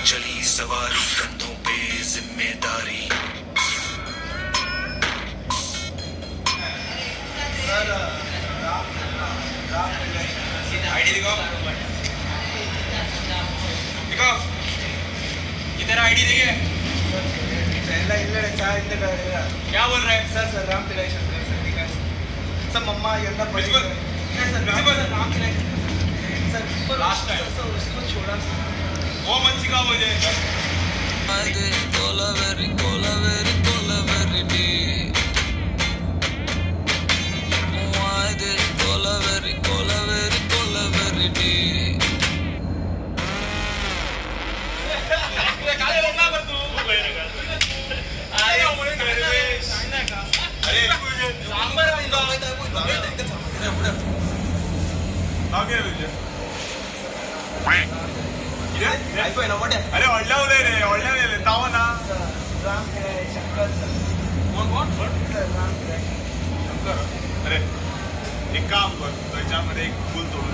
चली सवारी कंधों पे जिम्मेदारी। आईडी दिखाओ, दिखाओ किधर आईडी देखिए। क्या बोल रहे हैं सर? राम पिलाई शंकर सर, ठीक है सर। मम्मा यंदा बड़ी सर राम पिलाई सर लास्ट टाइम सर उसको छोड़ा वो मत सिखाओ मुझे। अरे ऑडलावले रे, ऑडलावले ताव ना। राम पिलाई शंकर सर। कोण सर राम पिलाई शंकर। अरे एक काम कर, त्याच्यामध्ये एक फूल तोडून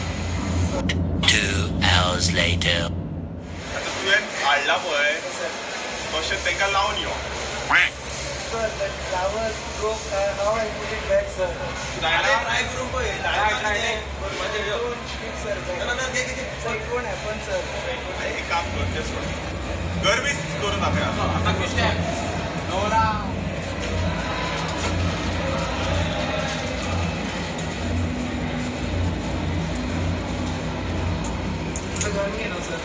2 hours later. आता तुवें हाडला पळय तशें तांकां लावन यो। Sir that flower broke. How I put it back sir? Try करून पळय, Don't speak sir back. Sir it won't happen sir. एक काम कर, ते सोड, गर्वीच करून दाखया आता गोष्ट नवरा। गर्मी है ना सर?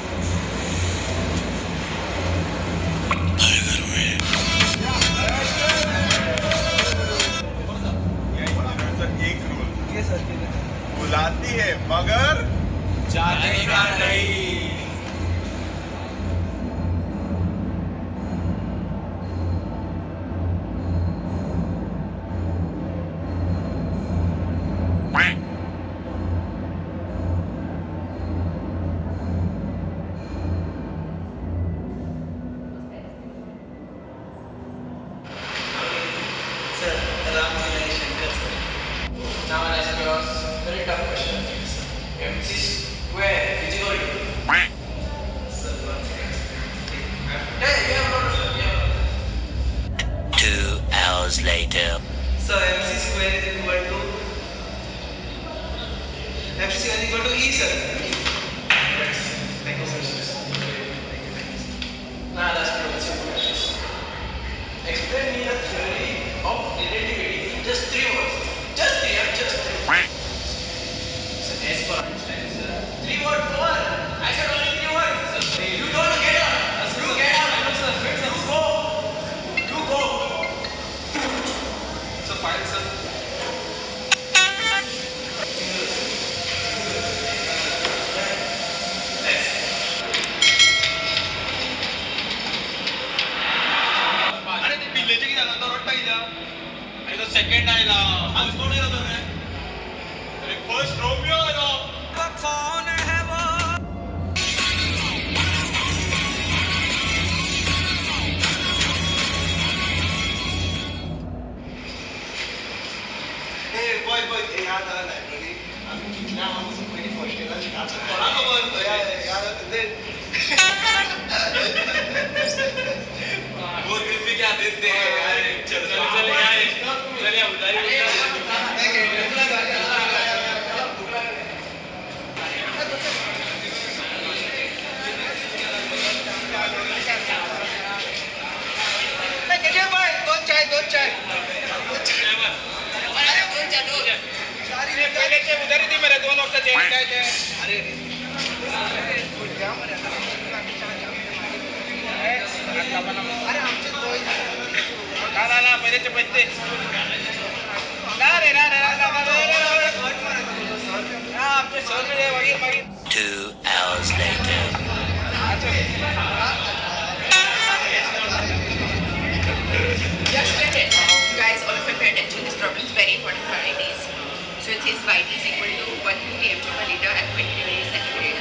एक रूल, ये सर बुलाती है मगर जानेगा नहीं। Sir, Ram Pilai Shankar sir. Now I'll ask you a very tough question. MC square is equal to? Sir, one second. Hey, you have not sir. 2 hours later. Sir, MC square is equal to E sir. Thank you sir. Now I'll ask you a simple question. Explain me the theory of relativity in just 3 words. Just 3, just 3. So as per Einstein, sir. 3 words more. I said only 3 words. Sir, you don't get out. You get out. Sir, you go. You go. So fine, sir. अरे ते पिल्लेचे किती झालं, तो रट्टा किती आणि तो second आयला, आज कोण येला तो रे? अरे फर्स्ट रोमियो आलो। कौन है वो? Hey boy, हे याद आला लायब्ररी. आम्ही कितना आम्हाला पहिली फर्स्ट इयरला शिकायचं. कोणा खबर याद ते वो दिन भी क्या दिन थे यार। चल यार, चल या उधारी दोन चाय पहिले ते उधारी दी मेरे 2 वर्षाचे काय ते। अरे आमचे ना पहिले ते पैसे रे आमचे सर वगैरे 2 hours later. Yesterday, guys, all of you pay attention. This problem is very important for IDs. So it says YT is equal to 150 mg per liter at 20 degrees centigrade.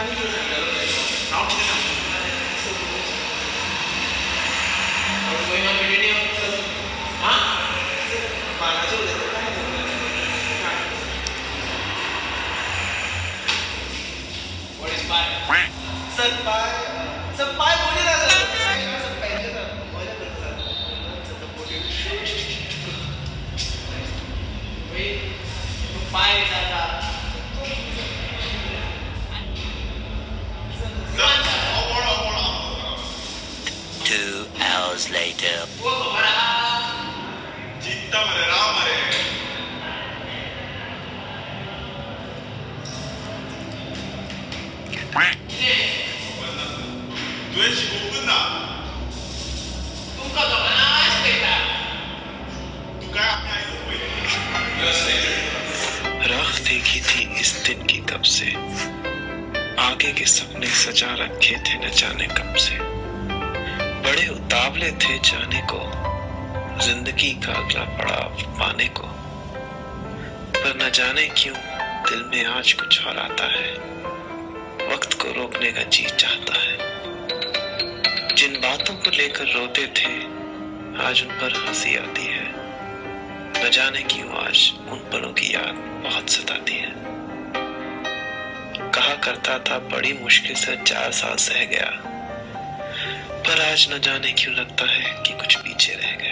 2 hours later. राह देखी थी इस दिन की कब से, आगे के सपने सजा रखे थे न जाने कब से। बड़े उतावले थे जाने को, जिंदगी का अगला पड़ाव पाने को, पर न जाने क्यों दिल में आज कुछ और आता है, वक्त को रोकने का जी चाहता है। जिन बातों को लेकर रोते थे आज उन पर हंसी आती है, न जाने क्यों आज उन पलों की याद बहुत सताती है। कहा करता था बड़ी मुश्किल से 4 साल सह गया, पर आज न जाने क्यों लगता है कि कुछ पीछे रह गया।